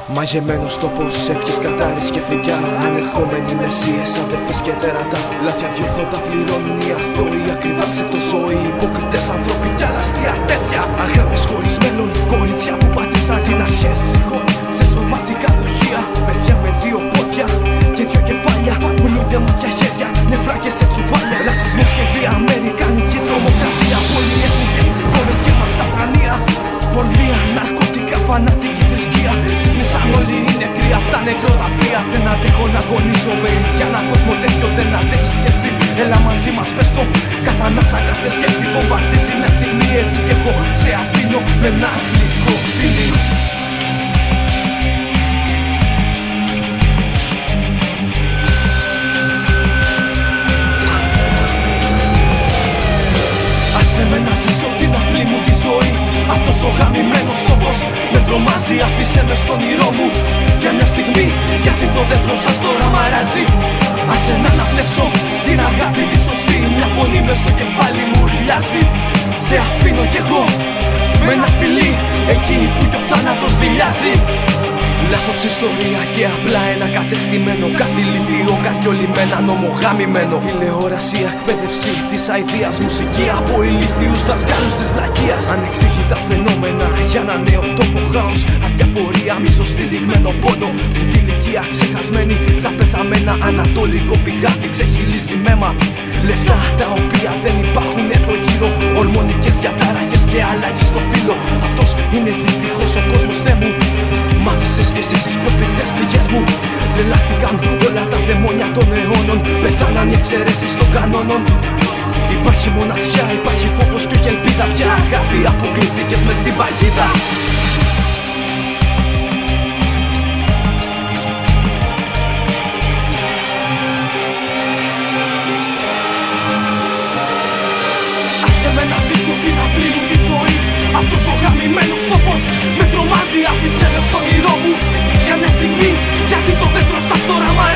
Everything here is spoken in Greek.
Μαγεμένος τόπος, εύχες, κατάρρης και φρικιά. Ανερχόμενοι μεσίες, αδερφές και τέρατα. Λάθια διορθώτα πληρώνουν οι αθώοι. Ακριβά ψευτοζώοι, υποκριτές άνθρωποι κι άλλα αστεία τέτοια. Αγάπες χωρίς μέλλον, κορίτσια που πάτησαν την αρχές ψυχών σε σωματικά δοχεία. Παιδιά με δύο πόδια και δύο κεφάλια. Μιλούνται μάτια, χέρια, νευρά και σε τσουβάλια. Ρατσισμός και βία, αμερικάνικη τρομοκρατία. Πολυεθνικές χώρες και μασταφρανία. Πορνεία, ναρκωτικά, φανατική θρησκεία. Ξύπνησαν όλοι οι νεκροί απ' τα νεκροταφεία. Δεν αντέχω να αγωνίζομαι για έναν κόσμο τέτοιο. Δεν αντέχεις κι εσύ, έλα μαζί μας πες το. Κάθε ανάσα, κάθε σκέψη βομβαρδίζει μια στιγμή. Έτσι κι εγώ σε αφήνω με ένα γλυκό φίλι. Άσε με να ζήσω την απλή μου τη ζωή. Αυτός ο γαμημένος στόχος με τρομάζει, άφησε με στον όνειρό μου για μια στιγμή, γιατί το δέντρο σας τώρα μαράζει. Άσε να αναπνεύσω την αγάπη τη σωστή. Μια φωνή μες στο κεφάλι μου ουρλιάζει. Σε αφήνω κι εγώ με ένα φιλί, εκεί που κι ο θάνατος δειλιάζει. Λάθος ιστορία και απλά ένα κατεστημένο. Κάθε ηλίθιο, καρδιολυμένα, νομογαμημένο. Τηλεόραση, εκπαίδευση της αηδίας. Μουσική από ηλίθιους δασκάλους της βλακείας. Ανεξήγητα φαινόμενα για ένα νέο τόπο χάος. Αδιαφορία, μισοστηριγμένο πόνο. Την ηλικία ξεχασμένη στα πεθαμένα. Ανατολικό πηγάδι ξεχυλίζει μέμα. Λεφτά τα οποία δεν υπάρχουν εδώ γύρω. Ορμονικές διαταραχές και αλλαγή στο φύλλο. Αυτός είναι δυστυχώς ο κόσμος, Θεέ μου. Μ' άφησες κι εσύ στις προφητές πληγές μου. Τρελάθηκαν όλα τα δαιμόνια των αιώνων. Πεθάναν οι εξαιρέσεις των κανόνων. Υπάρχει μοναξιά, υπάρχει φόβος κι όχι ελπίδα πια. Αγάπη αφού κλειστήκες μες στην παγίδα. Άσε με να ζήσω την απλή μου τη ζωή. Αυτός ο γαμημένος τόπος με τρομάζει, άφησε με στον όνειρό μου για μια στιγμή, γιατί το δέντρο σας τώρα μ'